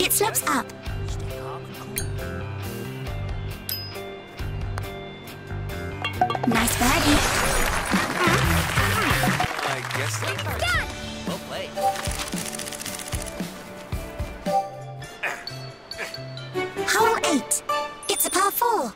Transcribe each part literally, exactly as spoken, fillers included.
It slopes up. Nice birdie. I guess that's Done! well played. Hole eight. It's a par four.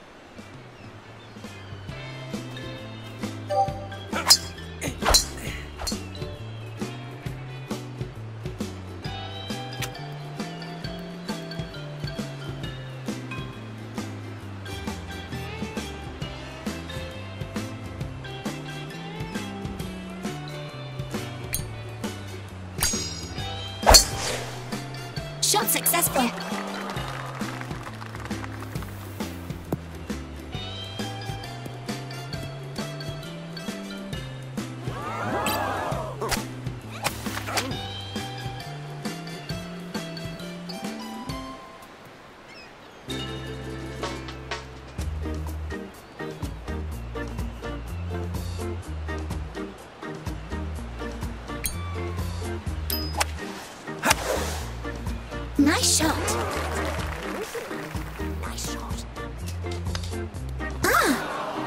Shot successful. Nice shot. Nice shot. Ah!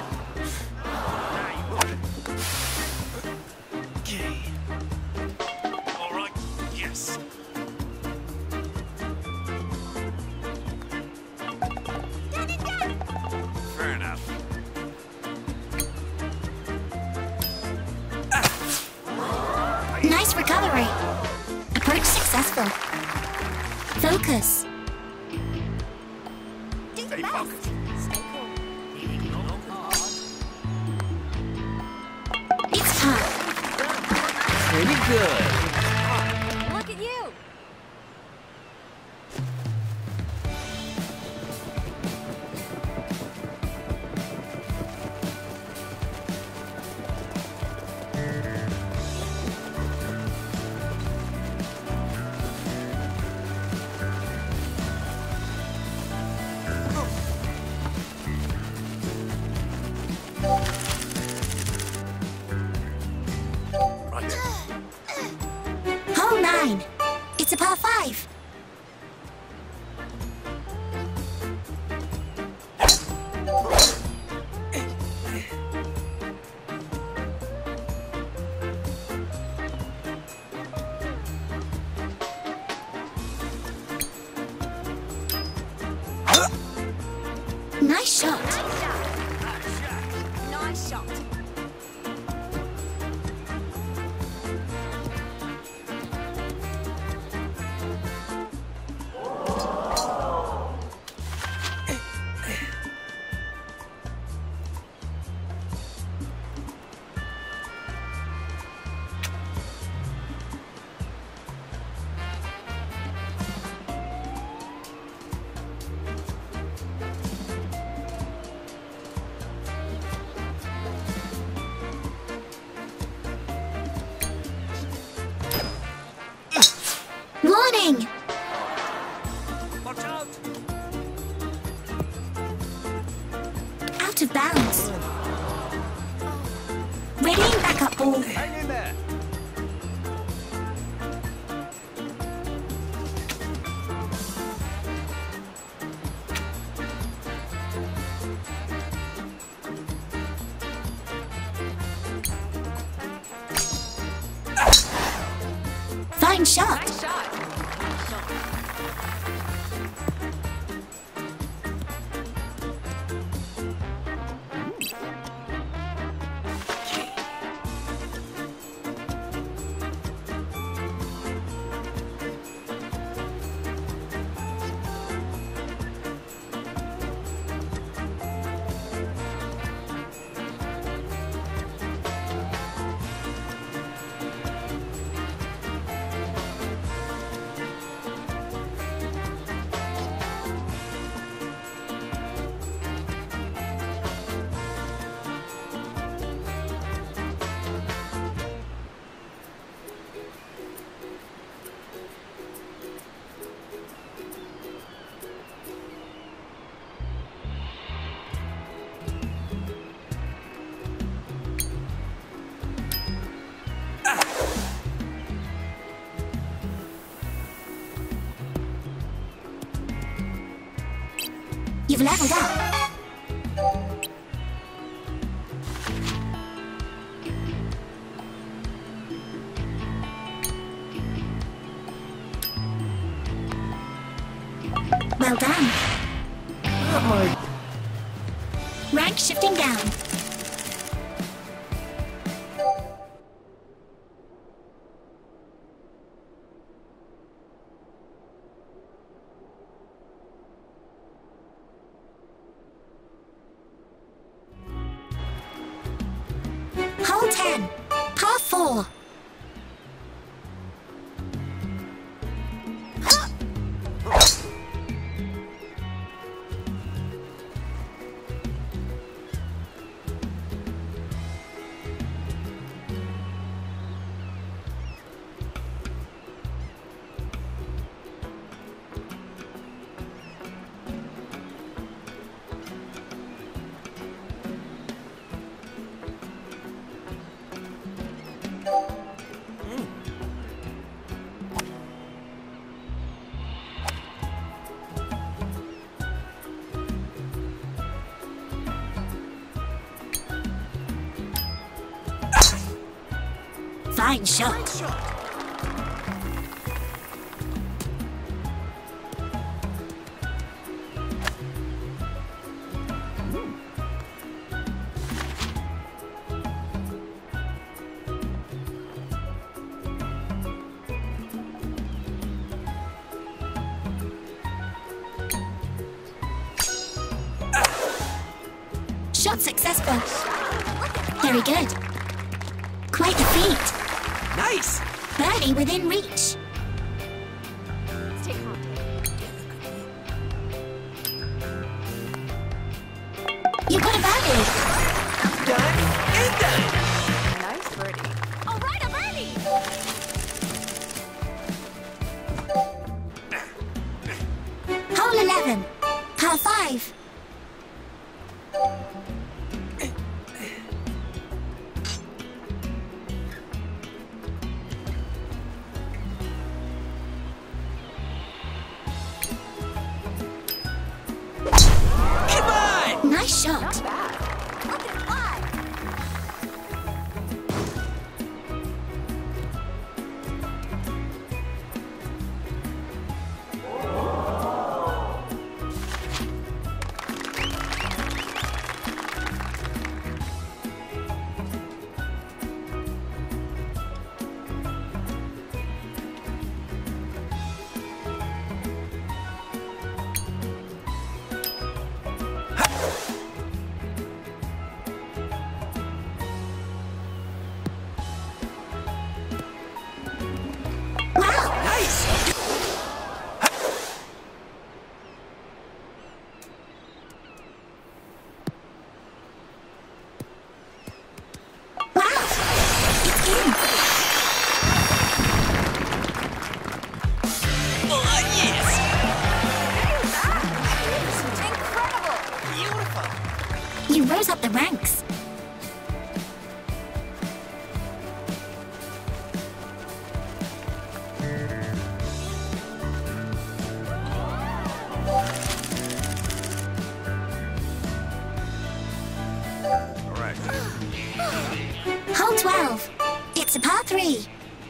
Okay. All right. Yes. Done and done! Fair enough. Nice recovery. Approach successful. Focus. Do the Stay best! focused. Stay cool. It's par. Pretty good. Look at you! Right. Hole nine. It's a par five. Nice shot. Nice shot. Warning! Watch out. Out of bounds. Readying backup ball. Hang in there. Fine shot. Nice shot. You've leveled up. Well done. Not my... Rank shifting down. Hole ten. Par four. Fine shot. Shot successful. Very good. Quite the feat. Nice! Birdie within reach. Stay calm. You got a birdie. Done and done! Nice birdie. All right, a birdie! Hole eleven. Par five. Come on! Nice shot. Not bad. Look at it fly. Wow. Nice! Wow. It's in. Oh, yes! Incredible! Beautiful! You rose up the ranks. All right. Hole twelve. It's a par three.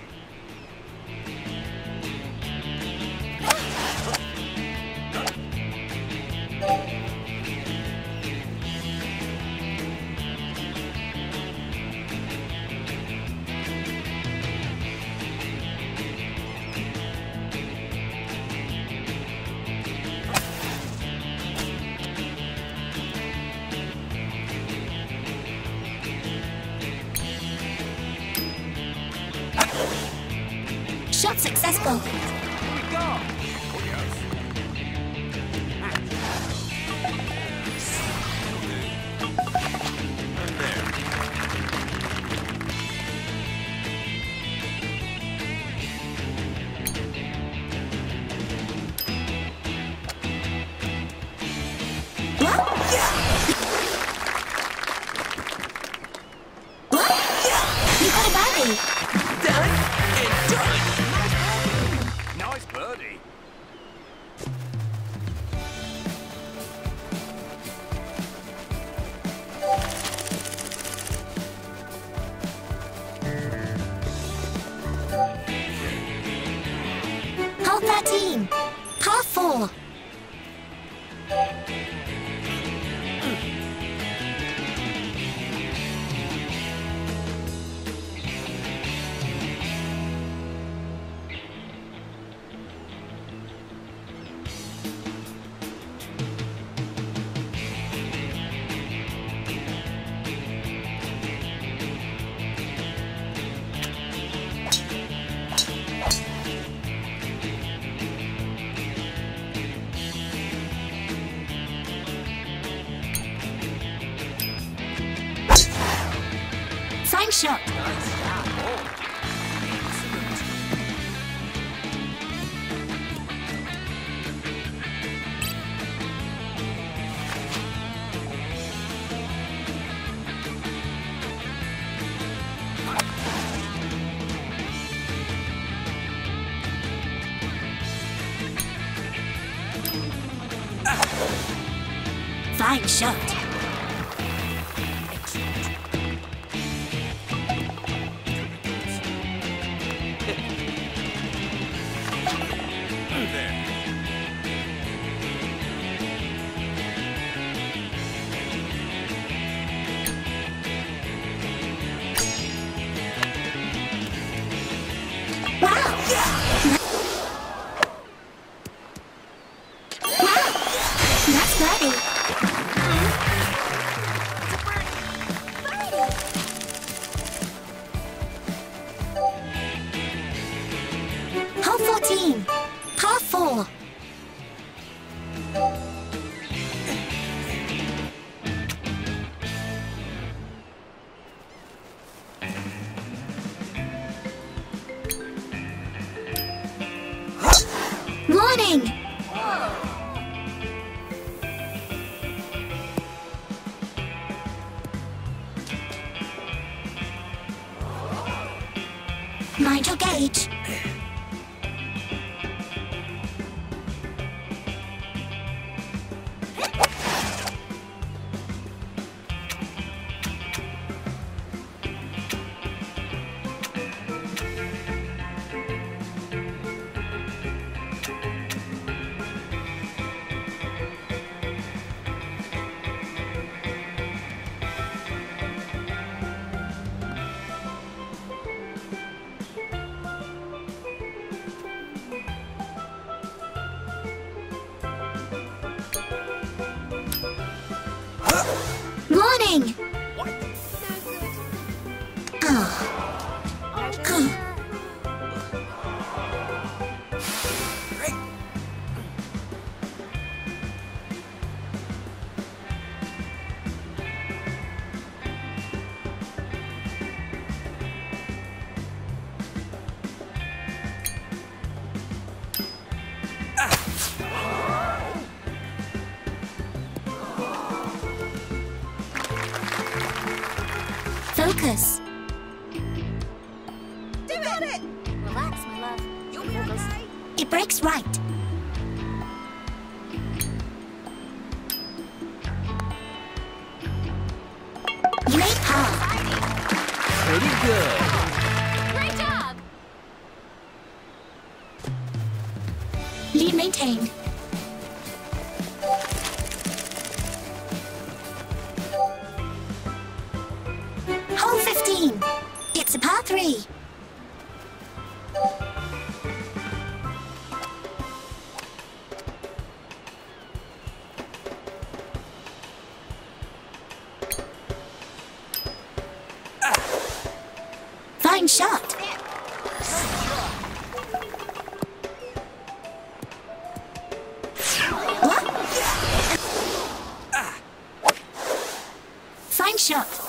Shot successful. Here we go! What? What? You got a birdie. Done and done! shot. Nice job. Oh. Excellent. Fine shot. There. Wow! Wow! That's birdie. Hole fourteen. Par four. Warning! Mind your gauge. Warning! Oh. Great. Focus. Do it! Relax, my love. You'll be alright. It breaks right. You made par. Pretty good. Great job! Lead maintained. Hole fifteen. It's a par three. Fine shot. What? Fine shot.